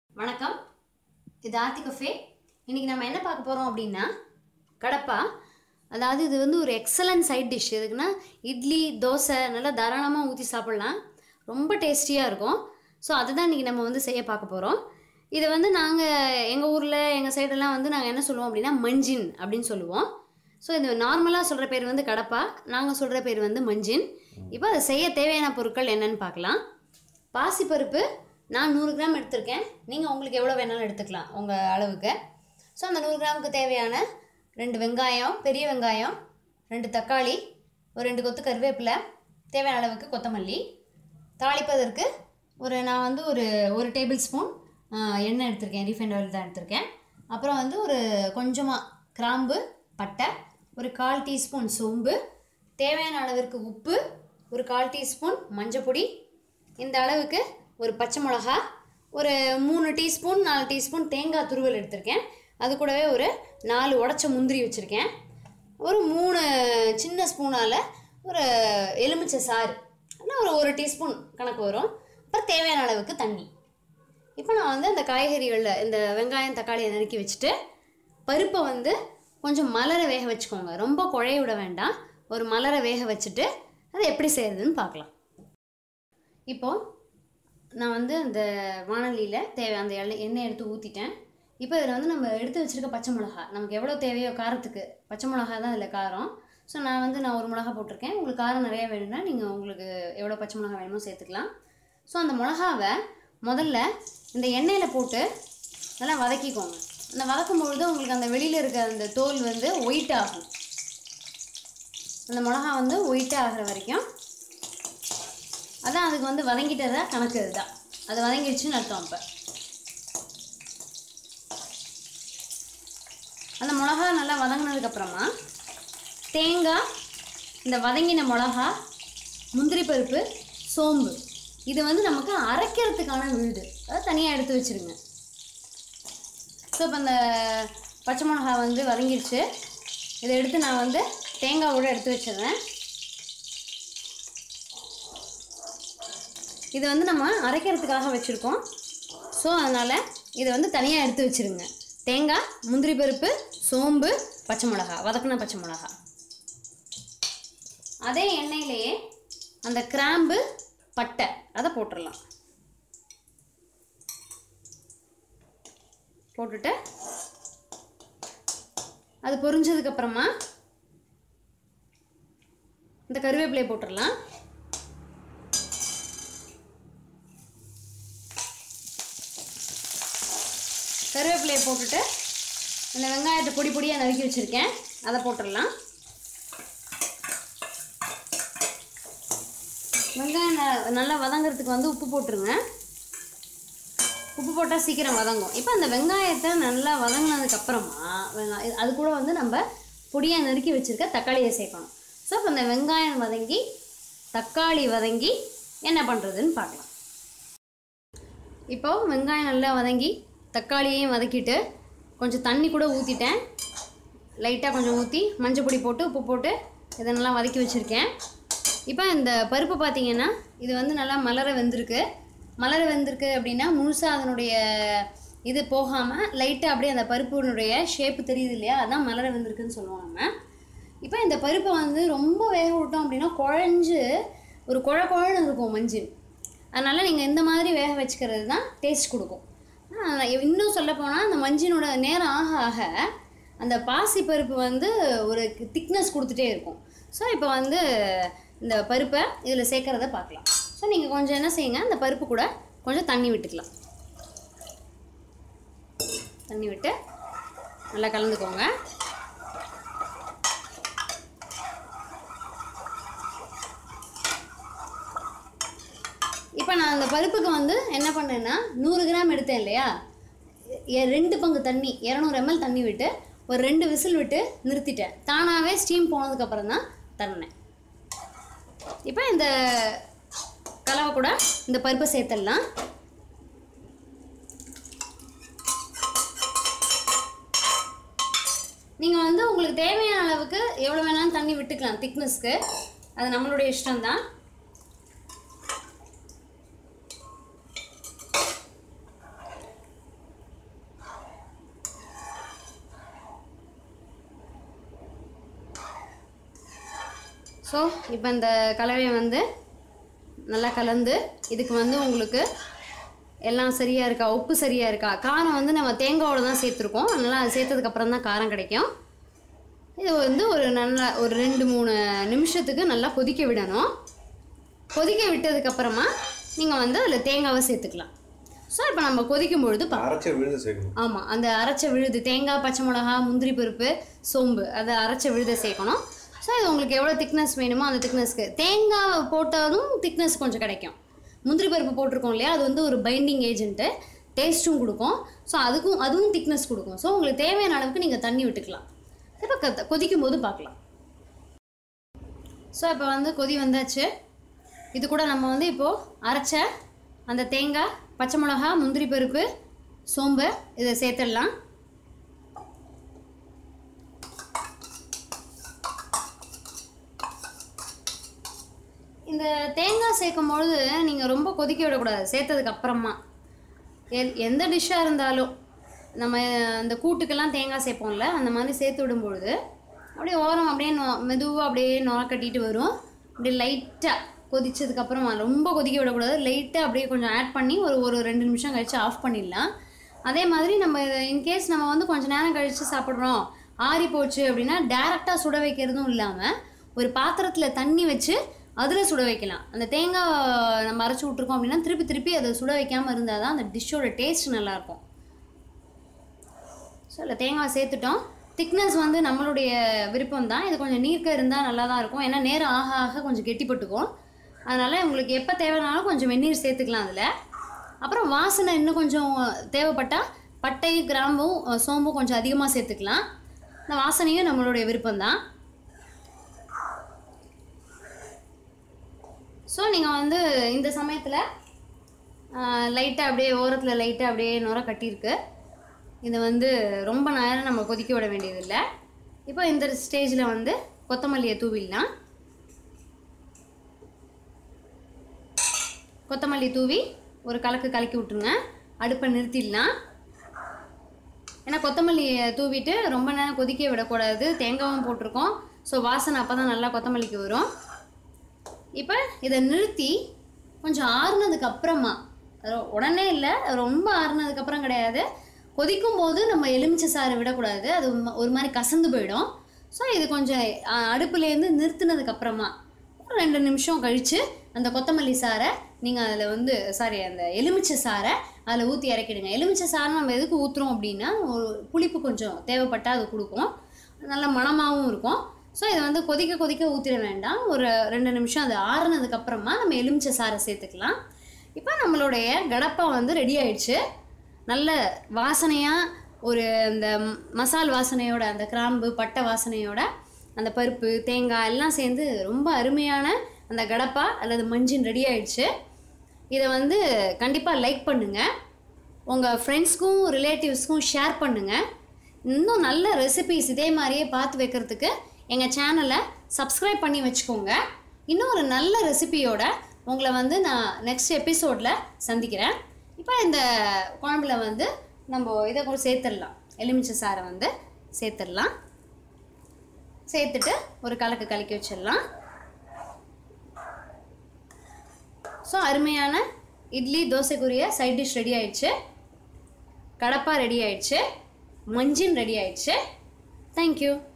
வணக்கம், இது ஆர்த்தி கஃபே. இன்றைக்கி நம்ம என்ன பார்க்க போகிறோம் அப்படின்னா கடப்பா. அதாவது இது வந்து ஒரு எக்ஸலண்ட் சைட் டிஷ். எதுக்குன்னா இட்லி தோசை நல்லா தாராளமாக ஊற்றி சாப்பிட்லாம், ரொம்ப டேஸ்டியாக இருக்கும். ஸோ அதுதான் இன்றைக்கி நம்ம வந்து செய்ய பார்க்க போகிறோம். இதை வந்து நாங்கள் எங்கள் ஊரில் எங்கள் சைடெல்லாம் வந்து நாங்கள் என்ன சொல்லுவோம் அப்படின்னா மஞ்சின் அப்படின்னு சொல்லுவோம். ஸோ இது நார்மலாக சொல்கிற பேர் வந்து கடப்பா, நாங்கள் சொல்கிற பேர் வந்து மஞ்சின். இப்போ அதை செய்ய தேவையான பொருட்கள் என்னென்னு பார்க்கலாம். பாசிப்பருப்பு நான் 100 கிராம் எடுத்திருக்கேன். நீங்கள் உங்களுக்கு எவ்வளோ வேணாலும் எடுத்துக்கலாம் உங்கள் அளவுக்கு. ஸோ அந்த 100 கிராமுக்கு தேவையான 2 வெங்காயம், பெரிய வெங்காயம், 2 தக்காளி, ஒரு 2 கொத்து கருவேப்பிலை, தேவையான அளவுக்கு கொத்தமல்லி. தாளிப்பதற்கு நான் வந்து ஒரு டேபிள் ஸ்பூன் எண்ணெய் எடுத்திருக்கேன், ரீஃபைண்ட் ஆயில் தான் எடுத்திருக்கேன். அப்புறம் வந்து ஒரு கொஞ்சமாக கிராம்பு, பட்டை, ஒரு 1/4 டீஸ்பூன் சோம்பு, தேவையான அளவிற்கு உப்பு, ஒரு 1/4 டீஸ்பூன் மஞ்சப்பொடி, இந்த அளவுக்கு ஒரு பச்சை மிளகா, ஒரு 3 டீஸ்பூன் 4 டீஸ்பூன் தேங்காய் துருவல் எடுத்திருக்கேன். அது கூடவே ஒரு 4 உடைச்ச முந்திரி வச்சுருக்கேன். ஒரு 3 சின்ன ஸ்பூனால் ஒரு எலுமிச்சை சாறு, ஆனால் ஒரு டீஸ்பூன் கணக்கு வரும். அப்புறம் தேவையான அளவுக்கு தண்ணி. இப்போ நான் வந்து அந்த காய்கறிகளில் இந்த வெங்காயம் தக்காளியை நறுக்கி வச்சுட்டு பருப்பை வந்து கொஞ்சம் மலர வேக வச்சுக்கோங்க. ரொம்ப குழைய விட வேண்டாம், ஒரு மலர வேக வச்சுட்டு அதை எப்படி செய்கிறதுன்னு பார்க்கலாம். இப்போது நான் வந்து அந்த வானலியில் அந்த எண்ணெய் எடுத்து ஊற்றிட்டேன். இப்போ இதில் வந்து நம்ம எடுத்து வச்சுருக்க பச்சை மிளகா, நமக்கு எவ்வளோ தேவையோ காரத்துக்கு பச்சை மிளகா தான் இதில் காரம். ஸோ நான் ஒரு மிளகா போட்டிருக்கேன். உங்களுக்கு காரம் நிறையா வேணும்னா நீங்கள் உங்களுக்கு எவ்வளோ பச்சை மிளகா வேணுமோ சேர்த்துக்கலாம். ஸோ அந்த மிளகாவை முதல்ல இந்த எண்ணெயில் போட்டு நல்லா வதக்கிக்கோங்க. அந்த வதக்கும் பொழுது உங்களுக்கு அந்த வெளியில் இருக்க அந்த தோல் வந்து ஒயிட் ஆகும். அந்த மிளகா வந்து ஒயிட்டாக ஆகிற வரைக்கும், அதான் அதுக்கு வந்து வதங்கிட்டதா கணக்கு. இதுதான் அது வதங்கிடுச்சுன்னு அர்த்தம். அப்போ அந்த மிளகா நல்லா வதங்கினதுக்கப்புறமா தேங்காய், இந்த வதங்கின மிளகா, முந்திரி பருப்பு, சோம்பு, இது வந்து நமக்கு அரைக்கிறதுக்கான விழுது, அதை தனியாக எடுத்து வச்சுருங்க. ஸோ இப்போ இந்த பச்சை மிளகா வந்து வதங்கிடுச்சு. இதை எடுத்து நான் வந்து தேங்காவோட எடுத்து வச்சிடுறேன். இது வந்து நம்ம அரைக்கிறதுக்காக வச்சுருக்கோம். ஸோ அதனால் இதை வந்து தனியாக எடுத்து வச்சுருங்க. தேங்காய், முந்திரி பருப்பு, சோம்பு, பச்சை மிளகா, வதக்கின பச்சை மிளகா. அதே எண்ணெயிலேயே அந்த கிராம்பு, பட்டை அதை போட்டுடலாம். போட்டுட்டு அது பொரிஞ்சதுக்கப்புறமா இந்த கருவேப்பிலையை போட்டுடலாம். கருவேப்பிலையை போட்டுட்டு இந்த வெங்காயத்தை பொடி பொடியாக நறுக்கி வச்சுருக்கேன், அதை போட்டுடலாம். வெங்காயம் நல்லா வதங்கிறதுக்கு வந்து உப்பு போட்டுருங்க. உப்பு போட்டால் சீக்கிரம் வதங்கும். இப்போ அந்த வெங்காயத்தை நல்லா வதங்கினதுக்கப்புறமா அது கூட வந்து நம்ம பொடியாக நறுக்கி வச்சுருக்க தக்காளியை சேர்க்கணும். ஸோ இப்போ இந்த வெங்காயம் வதங்கி தக்காளி வதங்கி என்ன பண்ணுறதுன்னு பார்க்கலாம். இப்போது வெங்காயம் நல்லா வதங்கி தக்காளியையும் வதக்கிட்டு கொஞ்சம் தண்ணி கூட ஊற்றிட்டேன். லைட்டாக கொஞ்சம் ஊற்றி மஞ்சள் பொடி போட்டு உப்பு போட்டு இதை நல்லா வதக்கி வச்சுருக்கேன். இப்போ இந்த பருப்பு பார்த்திங்கன்னா இது வந்து நல்லா மலர வெந்திருக்கு. அப்படின்னா முழுசாக அதனுடைய இது போகாமல் லைட்டாக அப்படியே அந்த பருப்புனுடைய ஷேப்பு தெரியுது இல்லையா, அதான் மலர வெந்திருக்குன்னு சொல்லுவோம் நம்ம. இப்போ இந்த பருப்பை வந்து ரொம்ப வேக விட்டோம் அப்படின்னா குழஞ்சு ஒரு குழன்னு இருக்கும் மஞ்சள். அதனால் நீங்கள் இந்த மாதிரி வேக வச்சுக்கிறது தான் டேஸ்ட் கொடுக்கும். இன்னும் சொல்லப்போனால் அந்த மஞ்சினோட நேரம் ஆக ஆக அந்த பாசி பருப்பு வந்து ஒரு திக்னஸ் கொடுத்துட்டே இருக்கும். ஸோ இப்போ வந்து இந்த பருப்பை இதில் சேர்க்குறத பார்க்கலாம். ஸோ நீங்கள் கொஞ்சம் என்ன செய்யுங்க, அந்த பருப்பு கூட கொஞ்சம் தண்ணி விட்டுக்கலாம். தண்ணி விட்டு நல்லா கலந்துக்கோங்க. இப்போ நான் அந்த பருப்புக்கு வந்து என்ன பண்ணேன்னா 100 கிராம் எடுத்தேன் இல்லையா, 2 பங்கு தண்ணி 200 ml தண்ணி விட்டு ஒரு 2 விசில் விட்டு நிறுத்திட்டேன். தானாகவே ஸ்டீம் போனதுக்கப்புறம் தான் தண்ணேன். இப்போ இந்த கலவை கூட இந்த பருப்பை சேர்த்துடலாம். நீங்கள் வந்து உங்களுக்கு தேவையான அளவுக்கு எவ்வளோ வேணாலும் தண்ணி விட்டுக்கலாம் திக்னஸ்க்கு, அது நம்மளுடைய இஷ்டம்தான். ஸோ இப்போ இந்த கலவையை வந்து நல்லா கலந்து இதுக்கு வந்து உங்களுக்கு எல்லாம் சரியாக இருக்கா, உப்பு சரியாக இருக்கா, காரம் வந்து நம்ம தேங்காயோடு தான் சேர்த்துருக்கோம், அதனால் அது சேர்த்ததுக்கப்புறம் தான் காரம் கிடைக்கும். இது வந்து ஒரு 2-3 நிமிஷத்துக்கு நல்லா கொதிக்க விடணும். கொதிக்க விட்டதுக்கப்புறமா நீங்கள் வந்து அதில் தேங்காவை சேர்த்துக்கலாம். ஸோ இப்போ நம்ம கொதிக்கும் பொழுது அரைச்ச விழுது சேர்க்கணும். ஆமாம், அந்த அரைச்ச விழுது தேங்காய், பச்சை மிளகா, முந்திரி பருப்பு, சோம்பு, அதை அரைச்ச விழுதை சேர்க்கணும். ஸோ இது உங்களுக்கு எவ்வளோ திக்னஸ் வேணுமோ அந்த திக்னஸ்க்கு. தேங்காய் போட்டாலும் திக்னஸ் கொஞ்சம் கிடைக்கும். முந்திரி பருப்பு போட்டிருக்கோம் இல்லையா, அது வந்து ஒரு பைண்டிங் ஏஜென்ட்டு, டேஸ்ட்டும் கொடுக்கும். ஸோ அதுவும் திக்னஸ் கொடுக்கும். ஸோ உங்களுக்கு தேவையான அளவுக்கு நீங்கள் தண்ணி விட்டுக்கலாம். இப்போ கொதிக்கும் போது பார்க்கலாம். ஸோ இப்போ வந்து கொதி வந்தாச்சு. இது கூட நம்ம வந்து இப்போது அரைச்ச அந்த தேங்காய், பச்சை மிளகா, முந்திரி பருப்பு, சோம்பு இதை சேர்த்துடலாம். இந்த தேங்காய் சேர்க்கும் பொழுது நீங்கள் ரொம்ப கொதிக்க விடக்கூடாது. சேர்த்ததுக்கு அப்புறமா எந்த டிஷ்ஷாக இருந்தாலும் நம்ம அந்த கூட்டுக்கெல்லாம் தேங்காய் சேர்ப்போம்ல, அந்த மாதிரி சேர்த்து விடும்பொழுது அப்படியே ஓரம் அப்படியே மெதுவாக அப்படியே நுர கட்டிட்டு வரும். அப்படியே லைட்டாக கொதிச்சதுக்கப்புறமா ரொம்ப கொதிக்க விடக்கூடாது. லைட்டாக அப்படியே கொஞ்சம் ஆட் பண்ணி ஒரு 2 நிமிஷம் கழித்து ஆஃப் பண்ணிடலாம். அதே மாதிரி நம்ம இன்கேஸ் நம்ம வந்து கொஞ்சம் நேரம் கழித்து சாப்பிட்றோம், ஆறி போச்சு அப்படின்னா டேரெக்டாக சுட வைக்கிறதும் இல்லாமல் ஒரு பாத்திரத்தில் தண்ணி வச்சு அதில் சுட வைக்கலாம். அந்த தேங்காய் நம்ம அரைச்சி விட்ருக்கோம் அப்படின்னா திருப்பி அதை சுட வைக்காமல் இருந்தால் தான் அந்த டிஷ்ஷோட டேஸ்ட் நல்லாயிருக்கும். ஸோ இல்லை தேங்காய் சேர்த்துட்டோம். திக்னஸ் வந்து நம்மளுடைய விருப்பம் தான். இது கொஞ்சம் நீர்க்க இருந்தால் நல்லா தான் இருக்கும். ஏன்னா நேரம் ஆக ஆக கொஞ்சம் கெட்டிப்பட்டுக்கும். அதனால் உங்களுக்கு எப்போ தேவைனாலும் கொஞ்சம் வெந்நீர் சேர்த்துக்கலாம் அதில். அப்புறம் வாசனை இன்னும் கொஞ்சம் தேவைப்பட்டால் பட்டை, கிராம்பும், சோம்பும் கொஞ்சம் அதிகமாக சேர்த்துக்கலாம். இந்த வாசனையும் நம்மளுடைய விருப்பம்தான். ஸோ நீங்கள் வந்து இந்த சமயத்தில் லைட்டாக அப்படியே ஓரத்தில் லைட்டாக அப்படியே நுர கட்டியிருக்கு. இதை வந்து ரொம்ப நேரம் நம்ம கொதிக்க விட வேண்டியதில்லை. இப்போ இந்த ஸ்டேஜில் வந்து கொத்தமல்லியை தூவிடலாம். கொத்தமல்லி தூவி ஒரு கலக்கி விட்டுருங்க. அடுப்பை நிறுத்திடலாம். ஏன்னா கொத்தமல்லியை தூவிட்டு ரொம்ப நேரம் கொதிக்க விடக்கூடாது. தேங்காயும் போட்டிருக்கோம். ஸோ வாசனை அப்போ தான் நல்லா கொத்தமல்லிக்கு வரும். இப்போ இதை நிறுத்தி கொஞ்சம் ஆறுனதுக்கப்புறமா, உடனே இல்லை, ரொம்ப ஆறுனதுக்கப்புறம் கிடையாது, கொதிக்கும் போது நம்ம எலுமிச்சை சாறு விடக்கூடாது. அது ஒரு மாதிரி கசந்து போயிடும். ஸோ இது கொஞ்சம் அடுப்புலேருந்து நிறுத்தினதுக்கப்புறமா 2 நிமிஷம் கழித்து அந்த கொத்தமல்லி சாறை நீங்கள் அதில் வந்து அந்த எலுமிச்சை சாறை அதில் ஊற்றி இறக்கிடுங்க. எலுமிச்சை சாறை நம்ம எதுக்கு ஊற்றுறோம் அப்படின்னா ஒரு புளிப்பு கொஞ்சம் தேவைப்பட்டால் அது கொடுக்கும், நல்ல மணமாகவும் இருக்கும். ஸோ இதை வந்து கொதிக்க ஊற்றிட வேண்டாம். ஒரு 2 நிமிஷம் அது ஆறுனதுக்கப்புறமா நம்ம எலுமிச்சை சாறை சேர்த்துக்கலாம். இப்போ நம்மளுடைய கடப்பா வந்து ரெடி ஆயிடுச்சு. நல்ல வாசனையாக ஒரு அந்த மசால் வாசனையோட, அந்த கிராம்பு, பட்டை வாசனையோட, அந்த பருப்பு, தேங்காய் எல்லாம் சேர்ந்து ரொம்ப அருமையான அந்த கடப்பா அல்லது மஞ்சின் ரெடி ஆயிடுச்சு. இதை வந்து கண்டிப்பாக லைக் பண்ணுங்கள், உங்கள் ஃப்ரெண்ட்ஸ்க்கும் ரிலேட்டிவ்ஸ்க்கும் ஷேர் பண்ணுங்கள். இன்னும் நல்ல ரெசிபீஸ் இதே மாதிரியே பார்த்து வைக்கிறதுக்கு எங்கள் சேனலை சப்ஸ்கிரைப் பண்ணி வச்சுக்கோங்க. இன்னும் ஒரு நல்ல ரெசிபியோட உங்களை வந்து நான் நெக்ஸ்ட் எபிசோடில் சந்திக்கிறேன். இப்போ இந்த குழம்புல வந்து நம்ம இதை கூட சேர்த்துடலாம். எலுமிச்சை சாறை வந்து சேர்த்துடலாம். சேர்த்துட்டு ஒரு கலக்கி வச்சிடலாம். ஸோ அருமையான இட்லி தோசைக்குரிய சைட் டிஷ் ரெடி ஆயிடுச்சு. கடப்பா ரெடி ஆயிடுச்சு. மஞ்சின் ரெடி ஆயிடுச்சு. தேங்க்யூ.